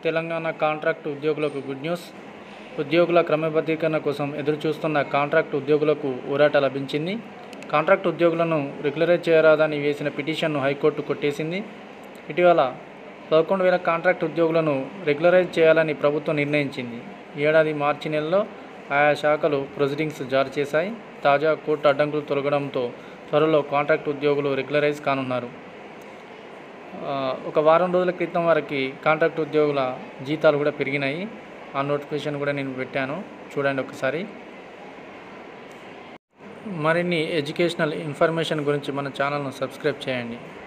Telangana contract ఉద్యోగులకు good news. ఉద్యోగుల క్రమబద్ధీకరణ కోసం ఎదురుచూస్తున్న కాంట్రాక్ట్ ఉద్యోగులకు ఊరట లభించింది. కాంట్రాక్ట్ ఉద్యోగులను రెగ్యులరైజ్ చేయరాదని వేసిన పిటిషన్ను హైకోర్టు కొట్టేసింది. ఇటీవల 11,000 కాంట్రాక్ట్ ఉద్యోగులను రెగ్యులరైజ్ చేయాలని ప్రభుత్వం నిర్ణయించింది. ఏడాది మార్చి నెలలో ఆయా శాఖలు ప్రొసీడింగ్స్ జారీ చేశాయి. తాజా కోర్టు అడ్డంకులు తొలగడంతో త్వరలో కాంట్రాక్ట్ ఉద్యోగులు రెగ్యులరైజ్ కానున్నారు. ఒక వారం రోజుల క్రితం వరకు కాంట్రాక్ట్ ఉద్యోగుల జీతాలు కూడా పెరిగినాయి. ఆ నోటిఫికేషన్ కూడా నేను పెట్టాను, చూడండి ఒకసారి. మరిన్ని ఎడ్యుకేషనల్ ఇన్ఫర్మేషన్ గురించి మన ఛానల్ను సబ్స్క్రైబ్ చేయండి.